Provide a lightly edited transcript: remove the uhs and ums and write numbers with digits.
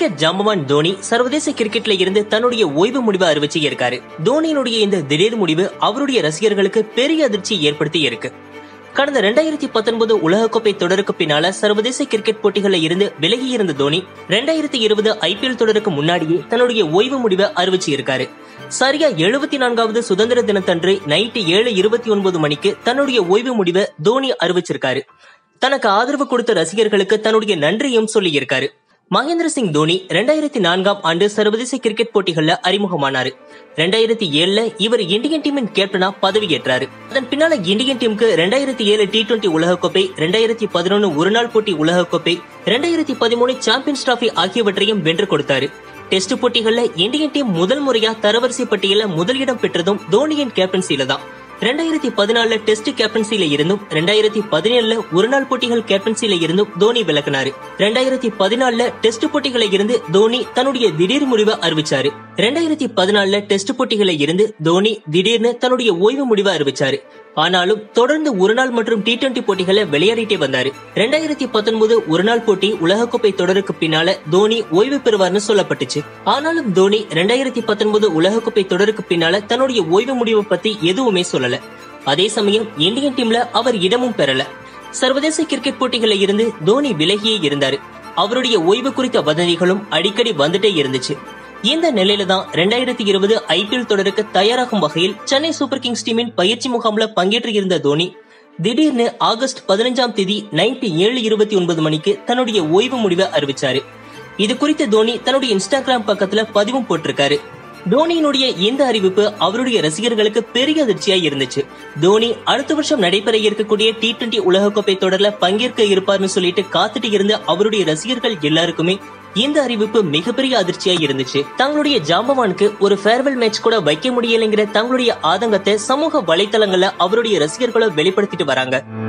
Cricket ஜாம்பவான் தோனி சர்வதேச கிரிக்கெட்ல இருந்து தன்னுடைய ஓய்வு முடிவை அறிவிச்சு இருக்காரு. தோனியினுடைய இந்த திடீர் முடிவு அவருடைய ரசிகர்களுக்கு பெரிய அதிர்ச்சி ஏற்படுத்தி இருக்கு. கடந்த 2019 உலகக்கோப்பை தொடருக்கு பின்னால சர்வதேச கிரிக்கெட் போட்டிகள்ல இருந்து விலகி இருந்த தோனி 2020 IPL தொடருக்கு முன்னாடியே தன்னுடைய ஓய்வு முடிவை அறிவிச்சு இருக்காரு. சரியா 74வது சுதந்திர தினத்தன்று நைட்டு 7:29 மணிக்கு தன்னுடைய ஓய்வு முடிவை தோனி அறிவிச்சிருக்காரு. தனக்கு ஆதரவு கொடுத்த ரசிகர்களுக்கு தன்னுடைய நன்றியும் சொல்லி இருக்காரு. மகேந்திர சிங் தோனி 2004ஆம் ஆண்டு சர்வதேச கிரிக்கெட் போட்டிகள்ல அறிமுகமானாரு. 2007ல இவர் இந்தியன் டீமின் கேப்டனா பதவியேற்றாரு. அதன் பின்னால இந்தியன் டீமுக்கு 2007 T20 உலகக்கோப்பை, 2011 ஒருநாள் போட்டி உலகக்கோப்பை, 2013 சாம்பியன்ஸ் டிராபி ஆகியவற்றையும் வென்று கொடுத்தாரு. டெஸ்ட் போட்டிகள்ல இந்தியன் டீம் முதல் முறையா தரவரிசை பட்டியல முதலிடம் பெற்றதும் தோனியின் கேப்டன்சில தான். 2014 டெஸ்ட் கேப்டன்சில இருந்தும் 2017 ஒருநாள் போட்டிகள் கேப்டன்சில இருந்தும் தோனி விலகினாரு. 2014 டெஸ்ட் போட்டிகளை இருந்து தோனி தன்னுடைய திடீர் முடிவை அறிவிச்சாரு. 2014 டெஸ்ட் போட்டிகளை இருந்து தோனி திடீர்னு தன்னுடைய ஓய்வு முடிவை அறிவிச்சாரு. ஆனாலும் தொடர்ந்து ஒருநாள் மற்றும் T20 போட்டிகளை விளையாடிட்டே வந்தாரு. 2019 ஒருநாள் போட்டி உலகக்கோப்பை தொடருக்கு பின்னால தோனி ஓய்வு பெறுவார்னு சொல்லப்பட்டுச்சு. ஆனாலும் தோனி 2019 உலகக்கோப்பை தொடருக்கு பின்னால தன்னுடைய ஓய்வு முடிவை பத்தி எதுவுமே சொல்லல. அதே சமயம் இந்தியன் டீம்ல அவர் இடமும் பெறல. சர்வதேச கிரிக்கெட் போட்டிகளை இருந்து தோனி விலகியே இருந்தாரு. அவருடைய ஓய்வு குறித்த வதந்திகளும் அடிக்கடி வந்துட்டே இருந்துச்சு. இந்த நிலையில தான் 2020 IPL தொடருக்கு தயாராகும் வகையில் சென்னை சூப்பர் கிங்ஸ் டீமின் பயிற்சி முகாம்ல பங்கேற்று இருந்த தோனி திடீர்னு ஆகஸ்ட் 15ஆம் தேதி நைட்டு 7:29 மணிக்கு தன்னுடைய ஓய்வு முடிவை அறிவிச்சாரு. இது குறித்து தோனி தன்னுடைய இன்ஸ்டாகிராம் பக்கத்துல பதிவும் போட்டிருக்காரு. தோனியினுடைய இந்த அறிவிப்பு அவருடைய ரசிகர்களுக்கு பெரிய அதிர்ச்சியா இருந்துச்சு. தோனி அடுத்த வருஷம் நடைபெற இருக்கக்கூடிய T20 உலகக்கோப்பை தொடர்ல பங்கேற்க இருப்பார்னு சொல்லிட்டு காத்துட்டு இருந்த அவருடைய ரசிகர்கள் எல்லாருக்குமே இந்த அறிவிப்பு மிகப்பெரிய அதிர்ச்சியா இருந்துச்சு. தங்களுடைய ஜாம்பவானுக்கு ஒரு ஃபேர்வெல் மேட்ச் கூட வைக்க முடியலைங்கிற தங்களுடைய ஆதங்கத்தை சமூக வலைதளங்கள்ல அவருடைய ரசிகர்களும் வெளிப்படுத்திட்டு வராங்க.